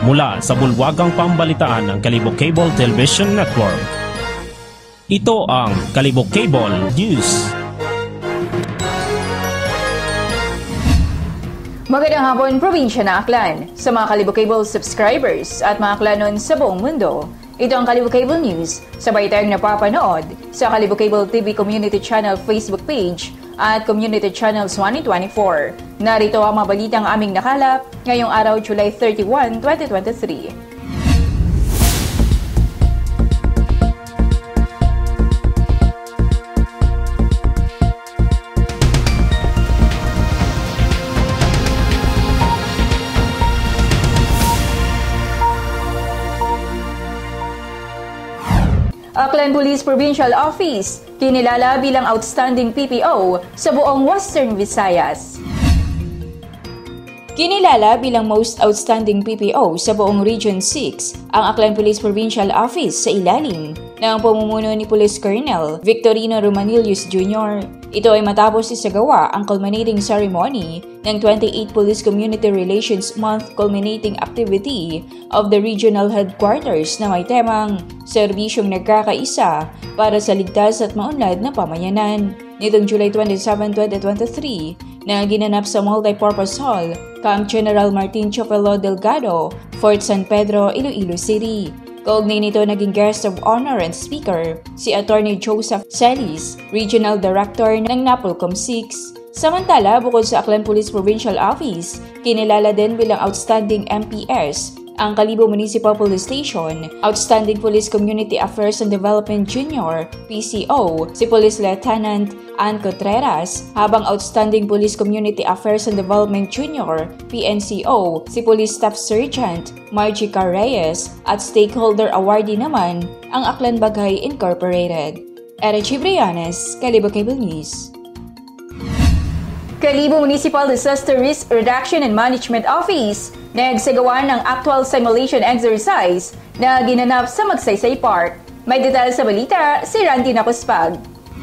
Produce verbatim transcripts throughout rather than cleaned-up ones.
mula sa bulwagang pambalitaan ng Kalibo Cable Television Network. Ito ang Kalibo Cable News. Magandang hapon, probinsya ng Aklan. Sa mga Kalibo Cable subscribers at mga Aklanon sa buong mundo, ito ang Kalibo Cable News. Sabay tayong napapanood sa Kalibo Cable T V Community Channel Facebook page at Community Channels one twenty-four. Narito ang mga balitang aming nakalap ngayong araw, July thirty-first, twenty twenty-three. Aklan Police Provincial Office, kinilala bilang outstanding P P O sa buong Western Visayas. Kinilala bilang Most Outstanding P P O sa buong Region six ang Aklan Police Provincial Office sa ilalim ng pamumuno ni Police Colonel Victorino Romanillos Junior Ito ay matapos isagawa ang culminating ceremony ng twenty-eighth Police Community Relations Month culminating activity of the regional headquarters na may temang serbisyong nagkakaisa para sa ligtas at maunlad na pamayanan. Nitong July twenty-seventh, twenty twenty-three na ginanap sa Multipurpose Hall, Camp General Martin Chopelo Delgado, Fort San Pedro, Iloilo City. Kaugnay nito naging guest of honor and speaker si Attorney Joseph Celis, Regional Director ng NAPOLCOM six. Samantala, bukod sa Aklan Police Provincial Office, kinilala din bilang Outstanding M P S ang Kalibo Municipal Police Station, Outstanding Police Community Affairs and Development Junior, P C O, si Police Lieutenant Ann Contreras, habang Outstanding Police Community Affairs and Development Junior, P N C O, si Police Staff Sergeant Margie Reyes, at Stakeholder Awardee naman ang Aklan Bagay Incorporated. Era Chibrianes, Kalibo Cable News. Kalibo Municipal Disaster Risk Reduction and Management Office nagsagawa ng actual simulation exercise na ginanap sa Magsaysay Park. May detalye sa balita, si Randy Nakuspag.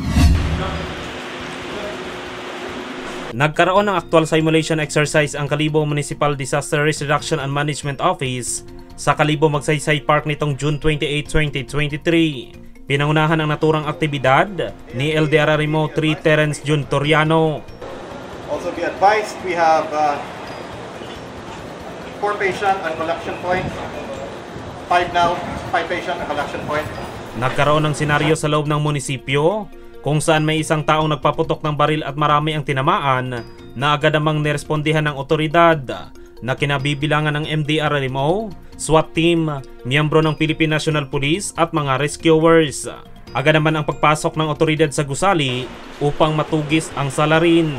Nagkaroon ng actual simulation exercise ang Kalibo Municipal Disaster Risk Reduction and Management Office sa Kalibo Magsaysay Park nitong June twenty-eighth, twenty twenty-three. Pinangunahan ang naturang aktibidad ni L D R R M O three Terence Jun Toriano. Also be advised, we have uh, four patient at collection point. Five now, five patient at collection point. Nagkaroon ng senaryo sa loob ng munisipyo kung saan may isang taong nagpaputok ng baril at marami ang tinamaan na agad namang nirespondihan ng otoridad na kinabibilangan ng M D R R M O, SWAT team, miyembro ng Philippine National Police at mga rescuers. Agad naman ang pagpasok ng otoridad sa gusali upang matugis ang salarin.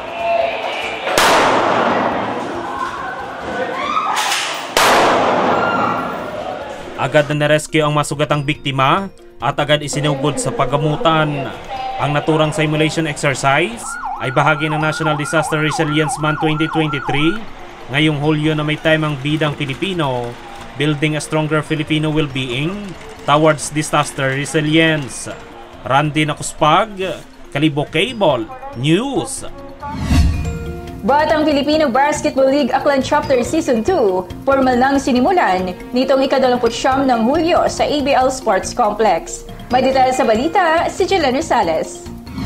Agad na narescue ang masugatang biktima at agad isinugod sa paggamutan. Ang naturang simulation exercise ay bahagi ng National Disaster Resilience Month twenty twenty-three ngayong Hulyo na may temang Bidang Pilipino, Building a Stronger Filipino Well-being Towards Disaster Resilience. Randy Nakuspag, Kalibo Cable News. Batang Filipino Basketball League Aklan Chapter Season two, formal nang sinimulan nitong ikadalawamput siyam ng Hulyo sa A B L Sports Complex. May detalye sa balita, si Jelena Rosales.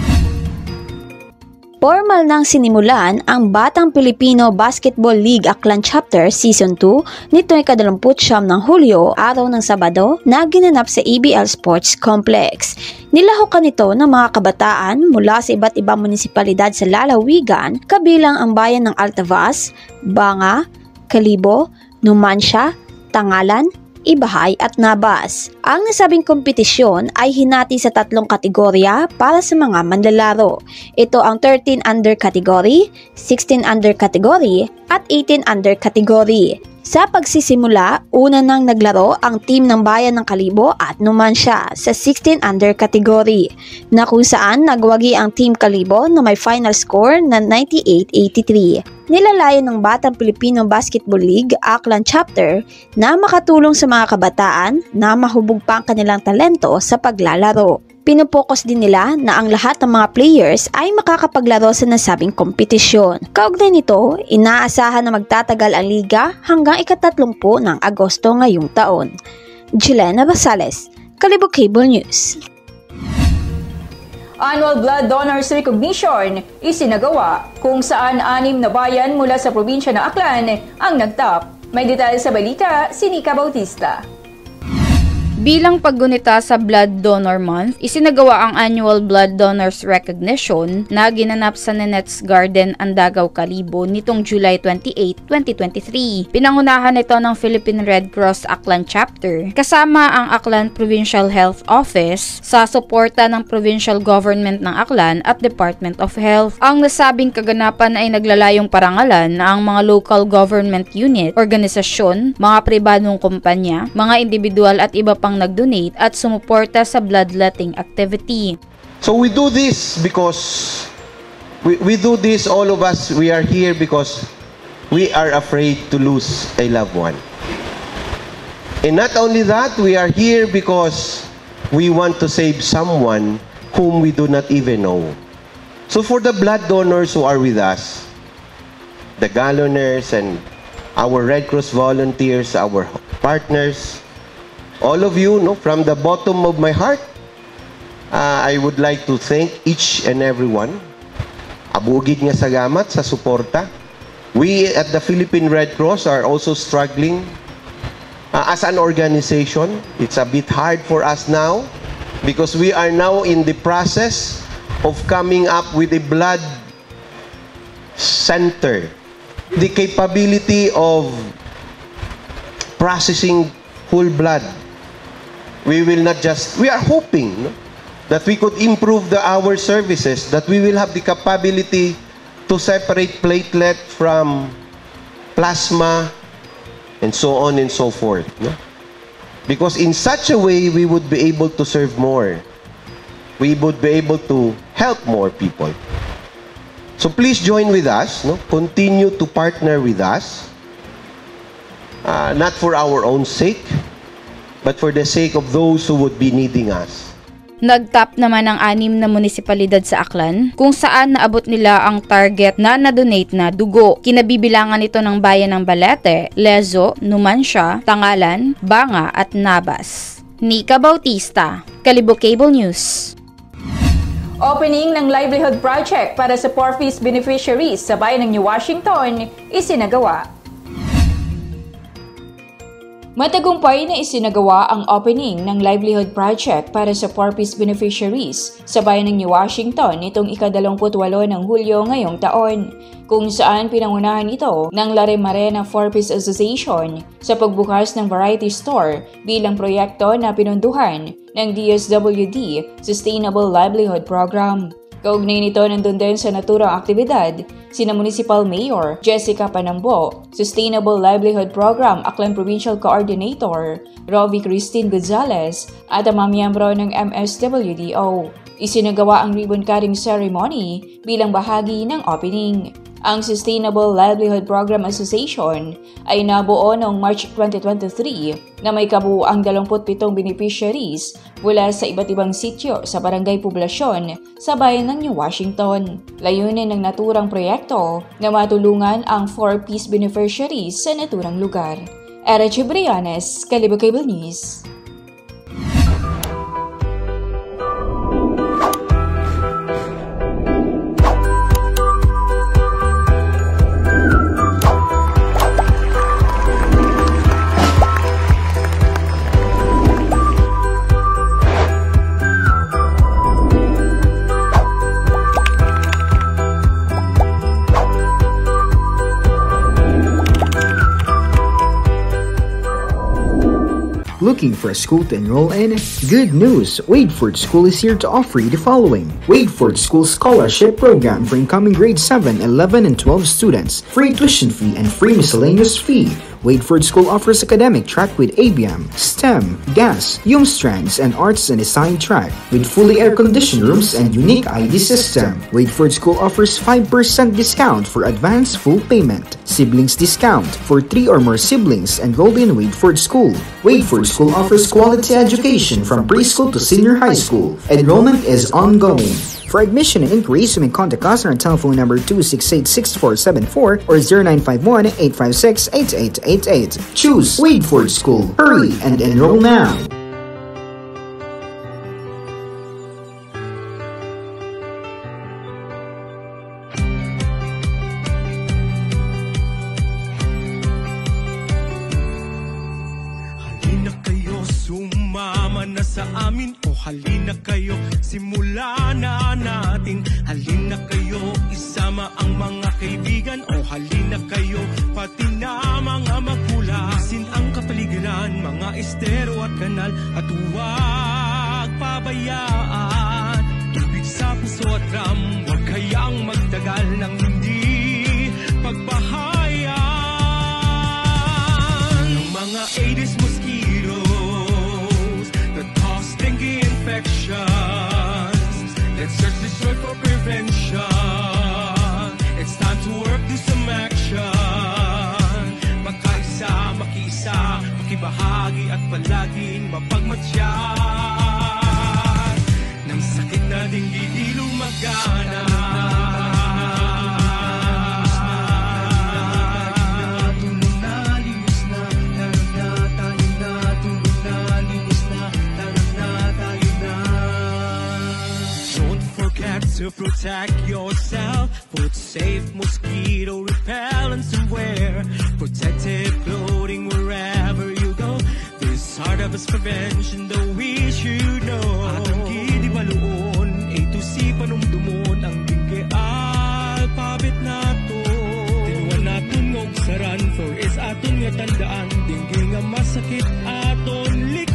Formal nang sinimulan ang Batang Pilipino Basketball League Aklan Chapter Season two nitong ikadalawamput siyam ng Hulyo, araw ng Sabado, na ginanap sa A B L Sports Complex. Nilahukan ito ng mga kabataan mula sa iba't ibang munisipalidad sa lalawigan, kabilang ang bayan ng Altavas, Banga, Kalibo, Numancia, Tangalan, Ibahay at Nabas. Ang nasabing kompetisyon ay hinati sa tatlong kategorya para sa mga manlalaro. Ito ang thirteen under category, sixteen under category at eighteen under category. Sa pagsisimula, una nang naglaro ang team ng Bayan ng Kalibo at Numancia sa sixteen under category, na kung saan nagwagi ang Team Kalibo na may final score na ninety-eight eighty-three. Nilalayan ng Batang Pilipino Basketball League Aklan Chapter na makatulong sa mga kabataan na mahubog pa ang kanilang talento sa paglalaro. Pinupokus din nila na ang lahat ng mga players ay makakapaglaro sa nasabing kompetisyon. Kaugnay nito, inaasahan na magtatagal ang liga hanggang ikatatlumpu ng Agosto ngayong taon. Jelena Basales, Kalibog Cable News. Annual Blood Donors Recognition isinagawa kung saan anim na bayan mula sa probinsya ng Aklan ang nagtap. May detalye sa balita, si Nika Bautista. Bilang paggunita sa Blood Donor Month, isinagawa ang Annual Blood Donors Recognition na ginanap sa Nenets Garden, Andagaw, Kalibo nitong July twenty-eighth, twenty twenty-three. Pinangunahan ito ng Philippine Red Cross Aklan Chapter kasama ang Aklan Provincial Health Office sa suporta ng Provincial Government ng Aklan at Department of Health. Ang nasabing kaganapan ay naglalayong parangalan na ang mga local government unit, organisasyon, mga pribadong kumpanya, mga individual at iba pang nag-donate at sumuporta sa bloodletting activity. So we do this because we, we do this, all of us, we are here because we are afraid to lose a loved one. And not only that, we are here because we want to save someone whom we do not even know. So for the blood donors who are with us, the galloners and our Red Cross volunteers, our partners, all of you, no, from the bottom of my heart, uh, I would like to thank each and every one. Abugid nga salamat sa suporta. We at the Philippine Red Cross are also struggling uh, as an organization. It's a bit hard for us now because we are now in the process of coming up with a blood center. The capability of processing whole blood. We will not just, we are hoping no, that we could improve the our services, that we will have the capability to separate platelet from plasma and so on and so forth. No? Because in such a way, we would be able to serve more. We would be able to help more people. So please join with us. No? Continue to partner with us. Uh, not for our own sake, but for the sake of those who would be needing us. Nagtap naman ang anim na munisipalidad sa Aklan kung saan naabot nila ang target na na-donate na dugo. Kinabibilangan ito ng bayan ng Balete, Lezo, Numancia, Tangalan, Banga at Nabas. Nika Bautista, Kalibog Cable News. Opening ng livelihood project para sa Poor Fees beneficiaries sa bayan ng New Washington isinagawa. Matagumpay na isinagawa ang opening ng livelihood project para sa Poor Fees beneficiaries sa bayan ng New Washington nitong ikadalawamputwalo ng Hulyo ngayong taon, kung saan pinangunahan ito ng Laremarena Poor Fees Association sa pagbukas ng variety store bilang proyekto na pinunduhan ng D S W D Sustainable Livelihood Program. Kaugnay nito nandun din sa naturang aktibidad sina Municipal Mayor Jessica Panambo, Sustainable Livelihood Program Aklan Provincial Coordinator Rovi Christine Gonzalez at ang mga miyembro ng M S W D O. Isinagawa ang ribbon cutting ceremony bilang bahagi ng opening. Ang Sustainable Livelihood Program Association ay nabuo noong March twenty twenty-three na may kabuuang dalawampu't pitong beneficiaries mula sa iba't ibang sityo sa barangay poblasyon sa bayan ng New Washington. Layunin ng naturang proyekto na matulungan ang Poor Fees beneficiaries sa naturang lugar. Era Chibrianes, Kalibog Cable News. Looking for a school to enroll in? Good news! Wadeford School is here to offer you the following. Wadeford School Scholarship Program for incoming grade seven, eleven, and twelve students. Free tuition fee and free miscellaneous fee. Wadeford School offers academic track with A B M, STEM, Gas, Hume Strands, and Arts and Design track with fully air-conditioned rooms and unique I D system. Wadeford School offers five percent discount for advanced full payment, siblings discount for three or more siblings enrolled in Wadeford School. Wadeford School offers quality education from preschool to senior high school. Enrollment is ongoing. For admission and inquiries, you may contact us on our telephone number two six eight, six four seven four or zero nine five one, eight five six, eight eight eight eight. Choose Wadeford School. Hurry and enroll now. Halina kayo, sumama na sa amin. O halina kayo, simula na natin. Halina kayo, isama ang mga kaibigan. O halina kayo, pati na mga magulang. Alisin ang kapaligiran, mga estero at kanal. At huwag pabayaan. Tubig sa puso at ram, huwag kayang magtagal ng hindi pagbahayan. Ng mga Aedes mosquitoes that cause dengue infections. Let's search this word for prevention. It's time to work, do some action. Magkaisa, makiisa, makibahagi at palaging mapagmatyan. Nang sakit na dengue di lumagana. To protect yourself, put safe mosquito repellents to wear. Protective clothing wherever you go. This heart of us prevention, though we should know. Atang gidi baluon, A to C panumdumon, ang bingke alphabet nato. Tinuan natin og saran, for is aton nga tandaan. Dingge nga masakit aton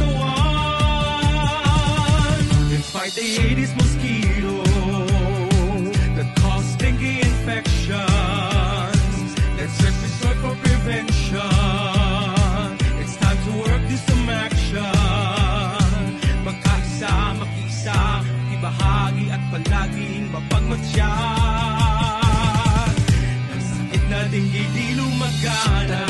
likawan. Let's fight the Aedes mosquito that cause dengue infections. Let's search the sword for prevention. It's time to work, do some action. Magkaisa, makisa, ibahagi at palaging mapagmatyan. Ang sakit na dengue di lumagana.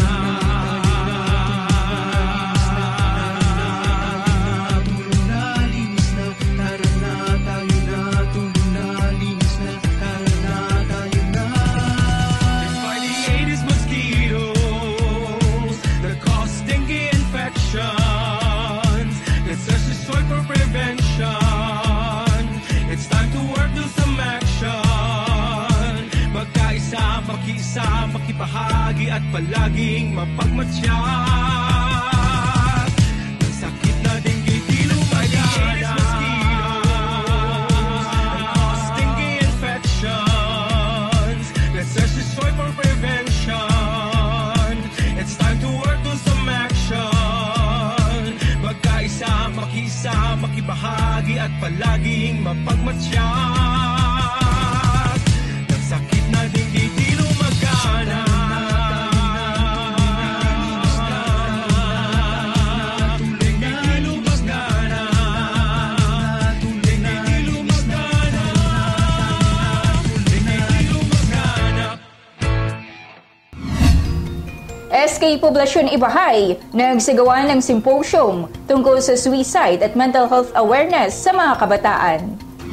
Makisa, makibahagi at palaging mapagmatyan. Ang sakit na dengue di lumagana. Ang cause dengue infections. Let's search the soil for prevention. It's time to work on some action. Magkaisa, makisa, makibahagi at palaging mapagmatyan. Ang sakit na dengue di lumagana. S K Poblasyon Ibahay nagsagawa ng symposium tungkol sa suicide at mental health awareness sa mga kabataan.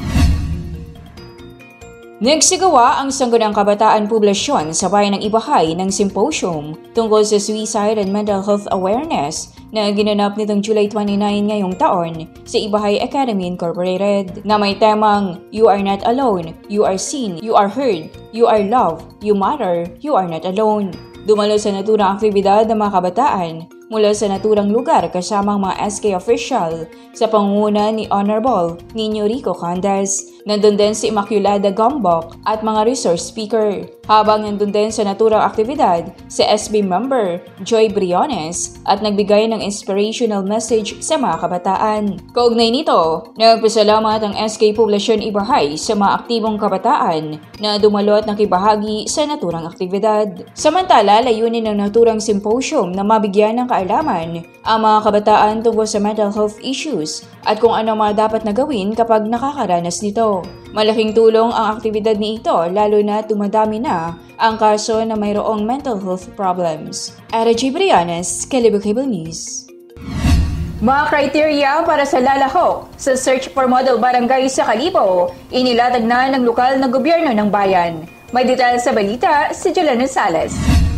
Nagsagawa ang Sangguniang Kabataan Poblasyon sa Bayan ng Ibahay ng symposium tungkol sa suicide and mental health awareness na ginanap nitong July twenty-ninth ngayong taon sa Ibahay Academy Incorporated na may temang You are not alone, you are seen, you are heard, you are loved, you matter, you are not alone. Dumalo sa naturang aktibidad ng mga kabataan mula sa naturang lugar kasamang mga S K official sa pangunguna ni Honorable Nino Rico Candes. Nandun din si Immaculada Gombok at mga resource speaker. Habang nandun din sa naturang aktibidad si S B member Joy Briones at nagbigay ng inspirational message sa mga kabataan. Kaugnay nito, nagpasalamat ang S K Poblacion Ibahay sa mga aktibong kabataan na dumalo at nakibahagi sa naturang aktibidad. Samantala, layunin ng naturang symposium na mabigyan ng kaalaman ang mga kabataan tungkol sa mental health issues at kung ano mga dapat na gawin kapag nakakaranas nito. Malaking tulong ang aktibidad ni ito lalo na tumadami na ang kaso na mayroong mental health problems. Ara G. Brianes, Kalibo Cable News. Mga criteria para sa lalahok sa Search for Model Barangay sa Kalibo, inilatag na ng lokal na gobyerno ng bayan. May detalye sa balita si Jolene Sales.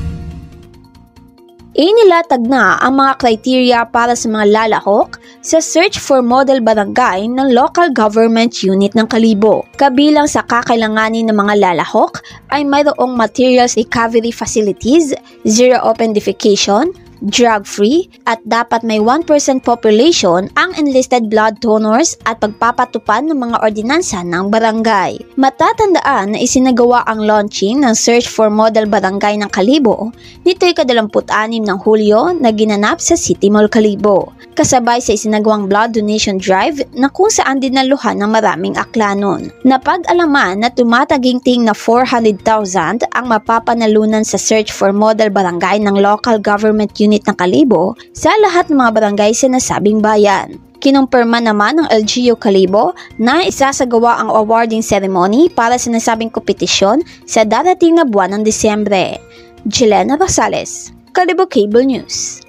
Inilatag na ang mga criteria para sa mga lalahok sa Search for Model Barangay ng Local Government Unit ng Kalibo. Kabilang sa kakailanganin ng mga lalahok ay mayroong materials recovery facilities, zero open defecation, drug-free, at dapat may one percent population ang enlisted blood donors at pagpapatupad ng mga ordinansa ng barangay. Matatandaan na isinagawa ang launching ng Search for Model Barangay ng Kalibo nito'y ikadalawamput-anim ng Hulyo na ginanap sa City Mall Kalibo, kasabay sa isinagawang blood donation drive na kung saan dinaluhan ng maraming aklanon. Napag-alaman na tumataginting na four hundred thousand ang mapapanalunan sa Search for Model Barangay ng Local Government Unit ng Kalibo sa lahat ng mga barangay sa nasabing bayan. Kinumpirma naman ng L G U Kalibo na isasagawa ang awarding ceremony para sa nasabing kompetisyon sa darating na buwan ng Disyembre. Jelena Rosales, Kalibo Cable News.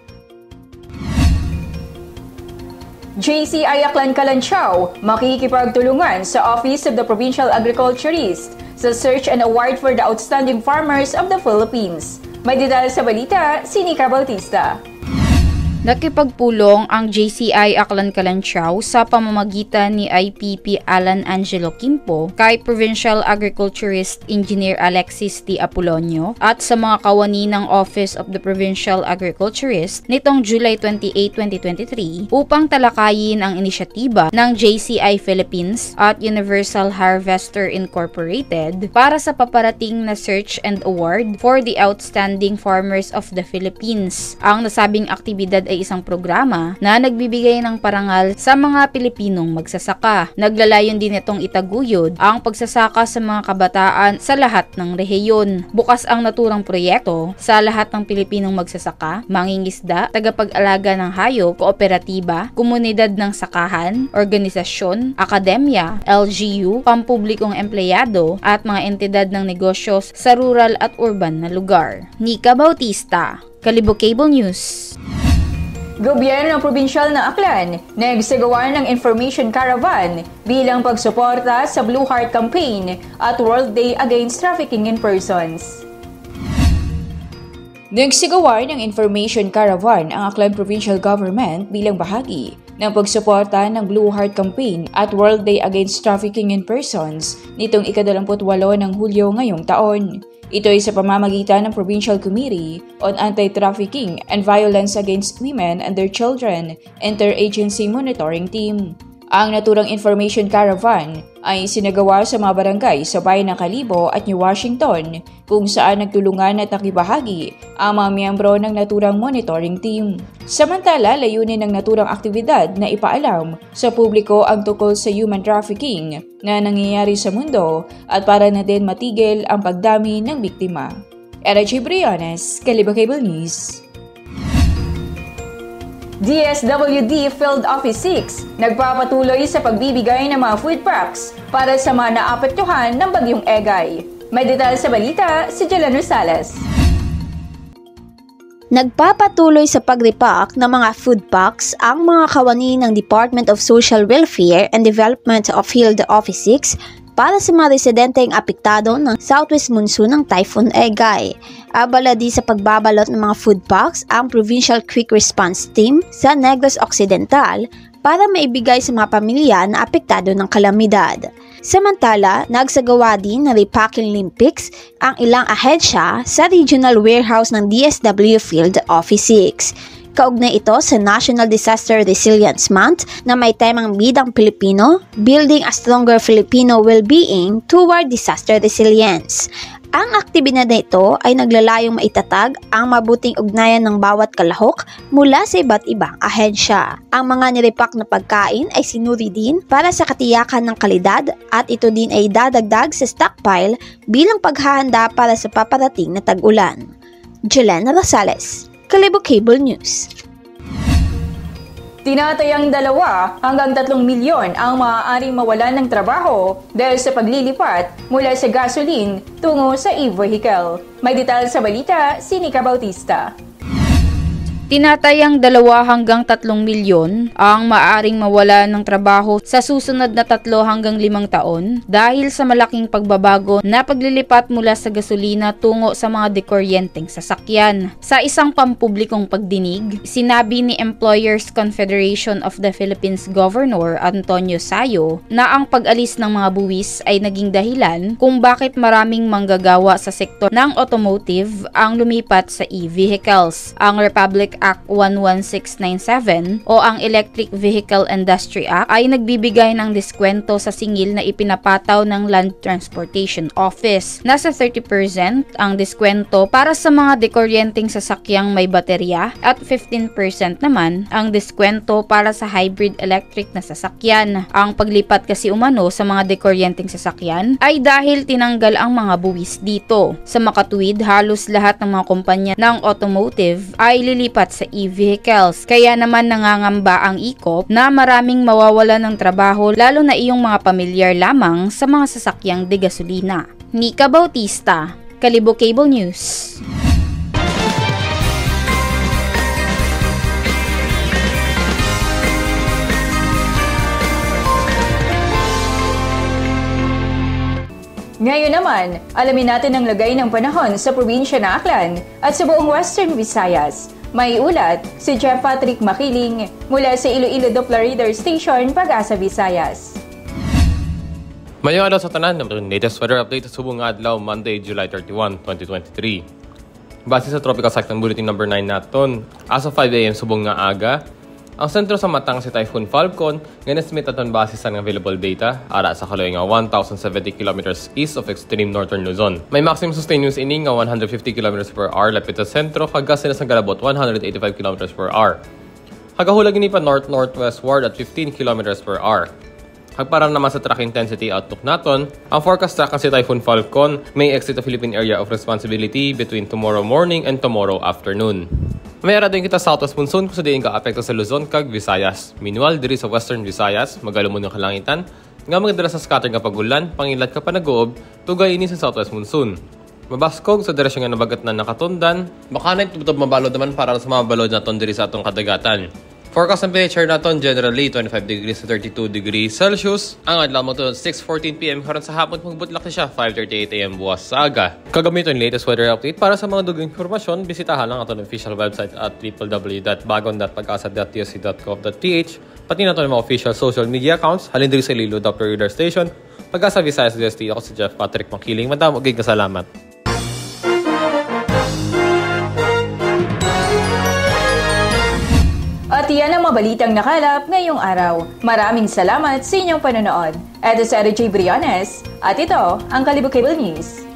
J C I Aklan Kalanchaw makikipagtulungan sa Office of the Provincial Agriculturist sa Search and Award for the Outstanding Farmers of the Philippines. May detalye sa balita, si Nika Bautista. Nakipagpulong ang J C I Aklan Kalanchaw sa pamamagitan ni I P P Alan Angelo Quimpo kay Provincial Agriculturist Engineer Alexis T. Apolonio at sa mga kawani ng Office of the Provincial Agriculturist nitong July twenty-eighth, twenty twenty-three upang talakayin ang inisyatiba ng J C I Philippines at Universal Harvester Incorporated para sa paparating na Search and Award for the Outstanding Farmers of the Philippines. Ang nasabing aktibidad ay isang programa na nagbibigay ng parangal sa mga Pilipinong magsasaka. Naglalayon din itong itaguyod ang pagsasaka sa mga kabataan sa lahat ng rehiyon. Bukas ang naturang proyekto sa lahat ng Pilipinong magsasaka, mangingisda, tagapag-alaga ng hayop, kooperatiba, komunidad ng sakahan, organisasyon, akademya, L G U, pampublikong empleyado at mga entidad ng negosyos sa rural at urban na lugar. Nika Bautista, Kalibo Cable News. Gobyerno ng probinsyal ng Aklan nagsagawa ng information caravan bilang pagsuporta sa Blue Heart Campaign at World Day Against Trafficking in Persons. Nagsagawa ng information caravan ang Aklan Provincial Government bilang bahagi ng pagsuporta ng Blue Heart Campaign at World Day Against Trafficking in Persons nitong ikadalawamput-walo ng Hulyo ngayong taon. Ito ay sa pamamagitan ng Provincial Committee on Anti-Trafficking and Violence Against Women and Their Children Interagency Monitoring Team. Ang naturang information caravan ay sinagawa sa mga barangay sa bayan ng Kalibo at New Washington kung saan nagtulungan at nakibahagi ang mga miyembro ng naturang monitoring team. Samantala, layunin ng naturang aktibidad na ipaalam sa publiko ang tungkol sa human trafficking na nangyayari sa mundo at para na din matigil ang pagdami ng biktima. Era G. Briones, Kalibo Cable News. D S W D Field Office six nagpapatuloy sa pagbibigay ng mga food packs para sa mga naapektuhan ng Bagyong Egay. May detalye sa balita si Jelena Rosales. Nagpapatuloy sa pag-repack ng mga food packs ang mga kawani ng Department of Social Welfare and Development of Field Office six para sa mga residenteng apektado ng southwest monsoon ng Typhoon Egay. Abala di sa pagbabalot ng mga food packs ang Provincial Quick Response Team sa Negros Occidental para maibigay sa mga pamilya na apektado ng kalamidad. Samantala, nagsagawa din ng repacking limpics ang ilang ahensya sa regional warehouse ng D S W Field Office six. Kaugnay ito sa National Disaster Resilience Month na may temang Bidang Pilipino, Building a Stronger Filipino Wellbeing Toward Disaster Resilience. Ang aktibidad na ito ay naglalayong maitatag ang mabuting ugnayan ng bawat kalahok mula sa iba't ibang ahensya. Ang mga niripak na pagkain ay sinuri din para sa katiyakan ng kalidad at ito din ay dadagdag sa stockpile bilang paghahanda para sa paparating na tag-ulan. Jelena Rosales, Kalibo Cable News. Tinatayang dalawa hanggang tatlong milyon ang maaaring mawalan ng trabaho dahil sa paglilipat mula sa gasoline tungo sa e-vehicle. May detalye sa balita, si Nika Bautista. Tinatayang dalawa hanggang tatlong milyon ang maaaring mawala ng trabaho sa susunod na tatlo hanggang limang taon dahil sa malaking pagbabago na paglilipat mula sa gasolina tungo sa mga dekuryenteng sasakyan. Sa isang pampublikong pagdinig, sinabi ni Employers Confederation of the Philippines Governor Antonio Sayo na ang pag-alis ng mga buwis ay naging dahilan kung bakit maraming manggagawa sa sektor ng automotive ang lumipat sa e-vehicles. Ang Republic Act one one six nine seven o ang Electric Vehicle Industry Act ay nagbibigay ng diskwento sa singil na ipinapataw ng Land Transportation Office. Nasa thirty percent ang diskwento para sa mga dekuryenteng sasakyang may baterya at fifteen percent naman ang diskwento para sa hybrid electric na sasakyan. Ang paglipat kasi umano sa mga dekuryenteng sasakyan ay dahil tinanggal ang mga buwis dito. Sa makatuwid, halos lahat ng mga kumpanya ng automotive ay lilipat sa e-vehicles. Kaya naman nangangamba ang E C O P na maraming mawawala ng trabaho lalo na iyong mga pamilyar lamang sa mga sasakyang degasolina. Nika Bautista, Kalibo Cable News. Ngayon naman, alamin natin ang lagay ng panahon sa probinsya ng Aklan at sa buong Western Visayas. May ulat si Jeff Patrick Makiling mula sa Iloilo Doppler Radar Station, Pag-asa, Visayas. Mayong adlaw sa tanan, latest weather update sa subong nga adlaw Monday, July thirty-first, twenty twenty-three. Base sa Tropical Cyclone Bulletin number nine naton, as of five a m subong nga aga, ang sentro sa matang si Typhoon Falcon nga estimate aton base sa available data ara sa kaloy nga one thousand seventy kilometers east of extreme northern Luzon. May maximum sustained winds ini nga one hundred fifty kilometers per hour lapit sa sentro kag gasa sa galabot one hundred eighty-five kilometers per hour. Hagahulag ini pa north northwestward at fifteen kilometers per hour. Hagpara naman sa track intensity outlook naton, ang forecast track si Typhoon Falcon may exit the Philippine area of responsibility between tomorrow morning and tomorrow afternoon. May ara din kita southwest monsoon kung sa diin ka-apekto sa Luzon kag Visayas. Meanwhile, diri sa Western Visayas, magalumon ng kalangitan, nga magdala sa scatter nga pagulan, pangilat ka pa nag-uob, tugay ini sa southwest monsoon. Mabaskog sa direksyon nga nabagat na nakatundan, baka na itutob mabalod naman para sa mga balod naton diri sa atong kadagatan. Forecast temperature naton generally twenty-five degrees to thirty-two degrees Celsius. Ang adlaw mo to six fourteen p m karon sa hapon magbutlak na siya five thirty-eight a m buwas sa aga. Kagamiton latest weather update para sa mga dugang impormasyon, bisitahan lang aton official website at w w w dot bagon dot pag-asa dot t s c dot gov dot p h. Pati na to mga official social media accounts. Halin diri sa Iloilo Doppler Radar Station. Pag-asa Visayas D S T, ako si Jeff Patrick Makiling. Madamo gig kasalamat. At yan ang mabalitang nakalap ngayong araw. Maraming salamat sa inyong panonood. Ito si R J Briones at ito ang Kalibo Cable News.